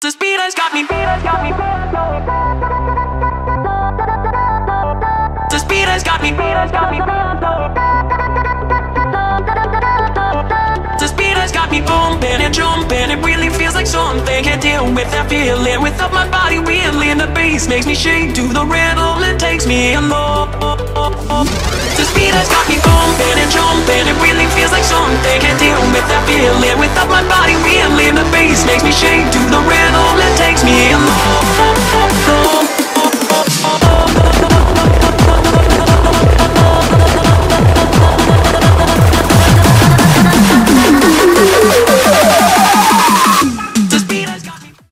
The speed has got me. The speed has got me. The speed has got me bumping and jumping. It really feels like something. Can't deal with that feeling. Without my body wheeling, the bass makes me shake to the rhythm. It takes me along. The speed has got me bumping and jumping. It really feels like something. Can't deal with that feeling. Without my body wheeling, the bass makes me shake to the rhythm. It takes me along.